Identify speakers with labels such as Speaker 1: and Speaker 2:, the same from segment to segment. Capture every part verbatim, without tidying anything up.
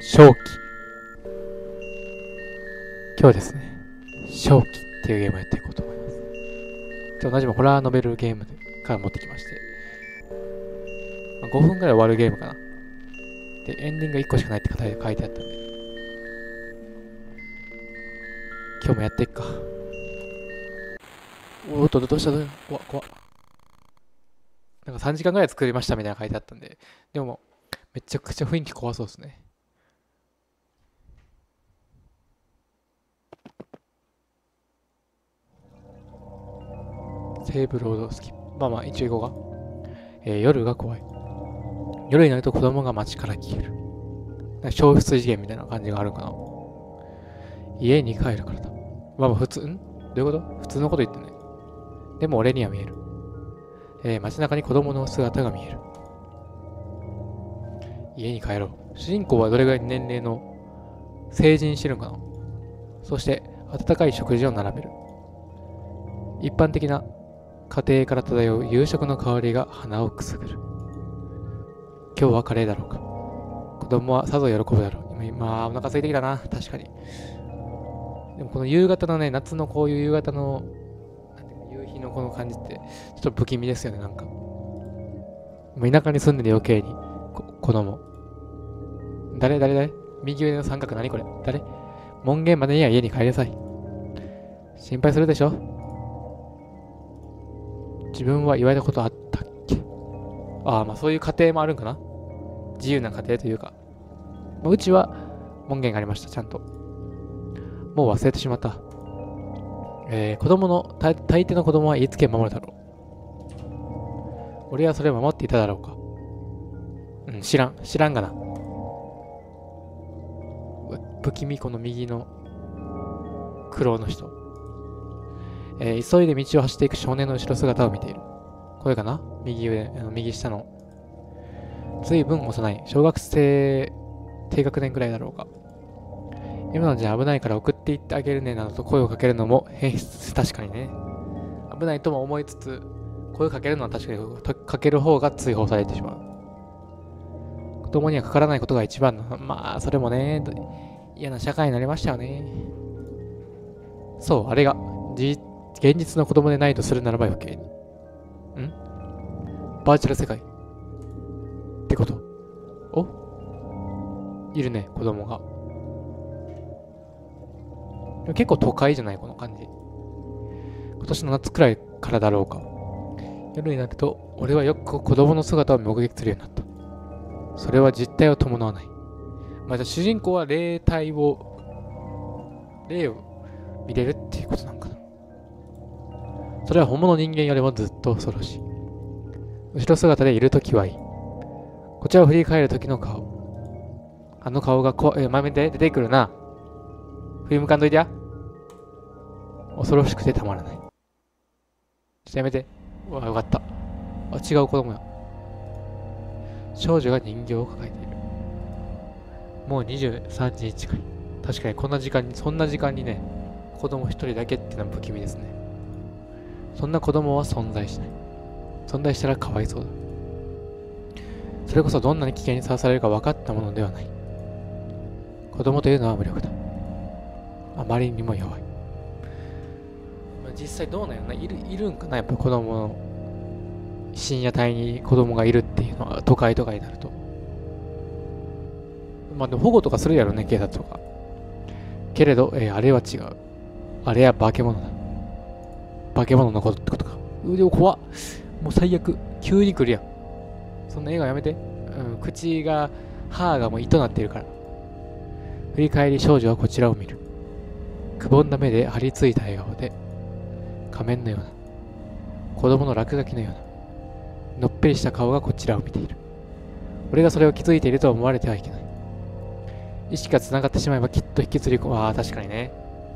Speaker 1: 正気。今日はですね、正気っていうゲームをやっていこうと思います。で同じもホラーノベルゲームから持ってきまして、まあ、ごふんぐらい終わるゲームかな。で、エンディングいっこしかないって書いてあったんで、今日もやっていくか。おーっと、どうしたどうした怖っ怖っ。なんかさんじかんぐらい作りましたみたいな書いてあったんで、でも、めちゃくちゃ雰囲気怖そうですね。セーブロードスキップ。まあまあ、一応行こうか。えー、夜が怖い。夜になると子供が街から消える。なんか消失事件みたいな感じがあるかな。家に帰るからだ。まあまあ、普通、んどういうこと普通のこと言ってね。でも俺には見える。えー、街中に子供の姿が見える。家に帰ろう。主人公はどれぐらい年齢の成人してるのかな。そして、温かい食事を並べる。一般的な家庭から漂う夕食の香りが鼻をくすぐる。今日はカレーだろうか。子供はさぞ喜ぶだろう。今、まあ、お腹空いてきたな。確かに。でもこの夕方のね、夏のこういう夕方の、なんていうか夕日のこの感じって、ちょっと不気味ですよね、なんか。もう田舎に住んでる余計に、こ子供。誰誰誰右上の三角何これ誰門限までには家に帰りなさい。心配するでしょ。自分は言われたことあったっけ。ああ、まあそういう家庭もあるんかな。自由な家庭というか。まあ、うちは門限がありました、ちゃんと。もう忘れてしまった。えー、子供の、大抵の子供は言いつけを守るだろう。俺はそれを守っていただろうか。うん、知らん。知らんがな。不気味この右の黒の人。えー、急いで道を走っていく少年の後ろ姿を見ている。これかな右上、あの右下の。ずいぶん幼い。小学生低学年くらいだろうか。今のじゃ危ないから送っていってあげるねなどと声をかけるのも変質。確かにね。危ないとも思いつつ、声をかけるのは確かにかける方が追放されてしまう。子供にはかからないことが一番の。まあ、それもね、嫌な社会になりましたよね。そう、あれが、現実の子供でないとするならば余計に。んバーチャル世界ってことおいるね、子供が。でも結構都会じゃないこの感じ。今年の夏くらいからだろうか。夜になると、俺はよく子供の姿を目撃するようになった。それは実体を伴わない。まあ、じゃあ主人公は霊体を、霊を見れるっていうことなんかな。それは本物人間よりもずっと恐ろしい。後ろ姿でいるときはいい。こちらを振り返るときの顔。あの顔がこ、え、前面で出てくるな。振り向かんといてや。恐ろしくてたまらない。ちょっとやめて。うわ、よかった。あ、違う子供や。少女が人形を抱えている。もうにじゅうさんじ近い。確かにこんな時間に、そんな時間にね、子供一人だけってのは不気味ですね。そんな子供は存在しない。存在したらかわいそうだ。それこそどんなに危険にさらされるか分かったものではない。子供というのは無力だ。あまりにも弱い。まあ、実際どうなんやろな。いる、いるんかなやっぱ子供の深夜帯に子供がいるっていうのは都会とかになると。まあでも保護とかするやろね、警察とか。けれど、えー、あれは違う。あれは化け物だ。化け物のことってことか。うでも怖っ。もう最悪。急に来るやん。そんな映画やめて。うん、口が、歯がもう糸なってるから。振り返り少女はこちらを見る。くぼんだ目で張り付いた笑顔で、仮面のような、子供の落書きのような、のっぺりした顔がこちらを見ている。俺がそれを気づいていると思われてはいけない。意識が繋がってしまえばきっと引きずり込む。ああ、確かにね。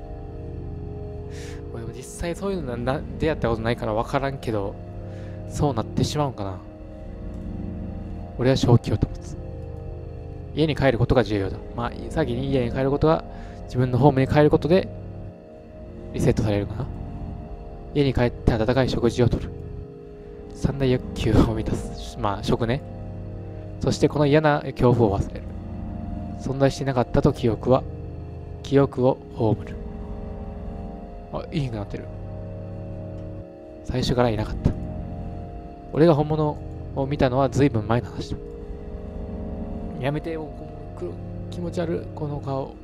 Speaker 1: 俺も実際そういうのな出会ったことないから分からんけど、そうなってしまうんかな。俺は正気を保つ。家に帰ることが重要だ。まあ、先に家に帰ることが、自分のホームに帰ることで、リセットされるかな。家に帰って温かい食事をとる。三大欲求を満たす。まあ、食ね。そしてこの嫌な恐怖を忘れる。 存在していなかったと記憶は、記憶を葬る。あ、いいなってる。最初からいなかった。俺が本物を見たのは随分前の話だ。やめてよ、この気持ち悪い、この顔。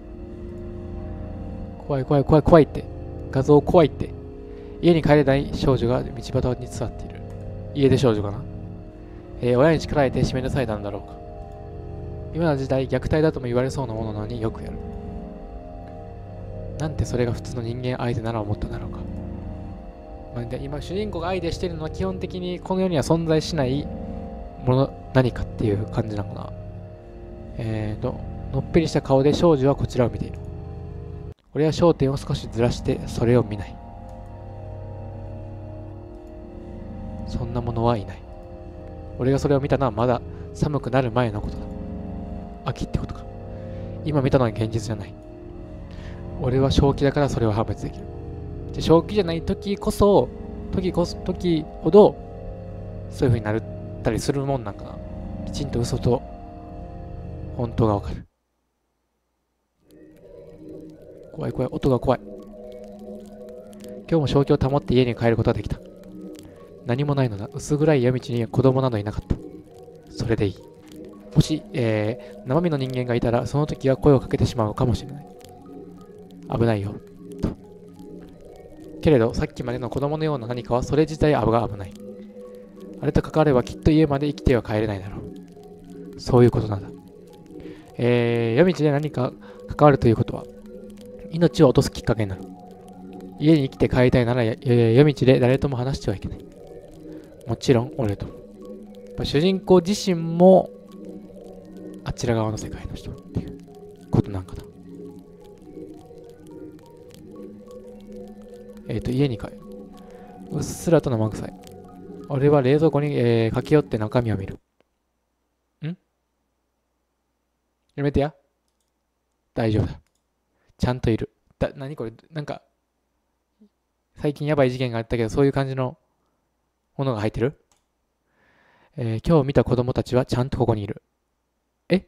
Speaker 1: 怖い怖い怖い怖いって。画像怖いって。家に帰れない少女が道端に座っている。家出少女かな。えー、親に力を得て締め出されたんだろうか。今の時代、虐待だとも言われそうなものなのによくやる。なんてそれが普通の人間相手なら思ったんだろうか。まあ、で今、主人公が相手しているのは基本的にこの世には存在しないもの、何かっていう感じなのかな。えーと、のっぺりした顔で少女はこちらを見ている。俺は焦点を少しずらしてそれを見ない。そんなものはいない。俺がそれを見たのはまだ寒くなる前のことだ。秋ってことか。今見たのは現実じゃない。俺は正気だからそれを判別できる。で、正気じゃない時こそ、時こそ、時ほど、そういう風になるったりするもんなんかな。きちんと嘘と本当がわかる。怖い怖い、音が怖い。今日も正気を保って家に帰ることができた。何もないのだ。薄暗い夜道に子供などいなかった。それでいい。もし、えー、生身の人間がいたら、その時は声をかけてしまうかもしれない。危ないよ。と。けれど、さっきまでの子供のような何かは、それ自体が危ない。あれと関わればきっと家まで生きては帰れないだろう。そういうことなんだ。えー、夜道で何か関わるということは、命を落とすきっかけになる。家に生きて帰りたいなら、夜道で誰とも話してはいけない。もちろん、俺と。主人公自身も、あちら側の世界の人っていうことなんかな。えっと、家に帰る。うっすらと生臭い。俺は冷蔵庫に、えー、駆け寄って中身を見る。んやめてや。大丈夫だ。ちゃんといる。だ、なにこれ、なんか、最近やばい事件があったけど、そういう感じのものが入ってる。えー、今日見た子供たちはちゃんとここにいる。え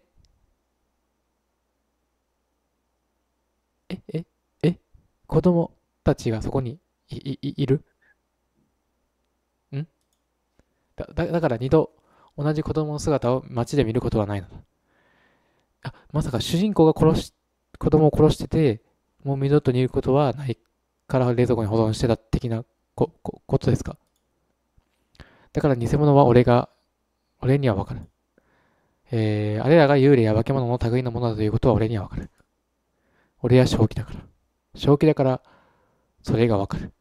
Speaker 1: えええ子供たちがそこにい、い、いいるんだ、だ、だから二度同じ子供の姿を街で見ることはないのだ。あ、まさか主人公が殺し、子供を殺してて、もう二度と見ることはないから冷蔵庫に保存してた的なこ、こ、ことですか。だから偽物は俺が、俺にはわかる。えー、あれらが幽霊や化け物の類のものだということは俺にはわかる。俺は正気だから。正気だから、それがわかる。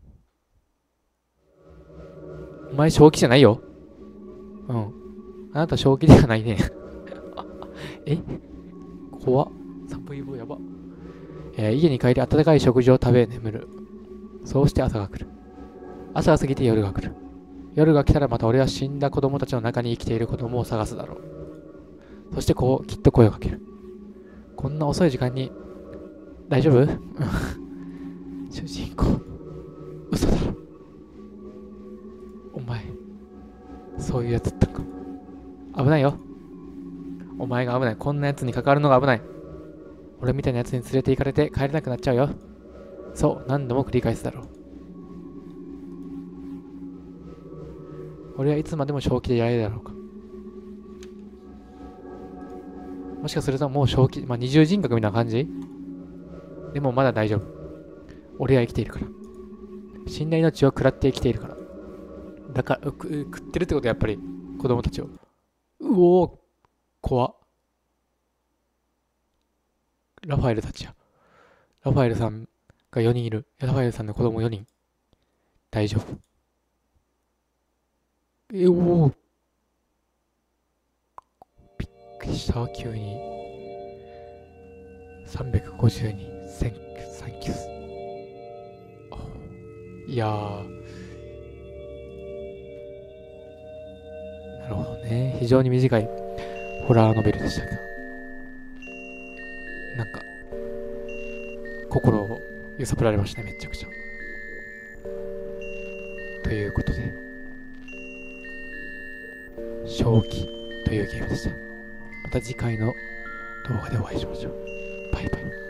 Speaker 1: お前正気じゃないよ。うん。あなた正気ではないね。え怖っ。寒い棒やば。えー、家に帰り温かい食事を食べ眠る。そうして朝が来る。朝が過ぎて夜が来る。夜が来たらまた俺は死んだ子供たちの中に生きている子供を探すだろう。そしてこう、きっと声をかける。こんな遅い時間に、大丈夫主人公、嘘だろ。お前、そういうやつだったか。危ないよ。お前が危ない。こんなやつに関わるのが危ない。俺みたいなやつに連れて行かれて帰れなくなっちゃうよ。そう、何度も繰り返すだろう。俺はいつまでも正気でいられるだろうか。もしかするともう正気、まあ、二重人格みたいな感じでもまだ大丈夫。俺は生きているから。死んだ命を食らって生きているから。だから、食ってるってことはやっぱり子供たちを。うおー、怖っ。ラファエルたちや。ラファエルさんがよにんいる。ラファエルさんの子供よにん。大丈夫。え、おお。びっくりした、急に。さんびゃくごじゅうに、サンキュース。いやー。なるほどね。非常に短いホラーノベルでしたけど。なんか、心を揺さぶられましたね、めちゃくちゃ。ということで、正気というゲームでした。また次回の動画でお会いしましょう。バイバイ。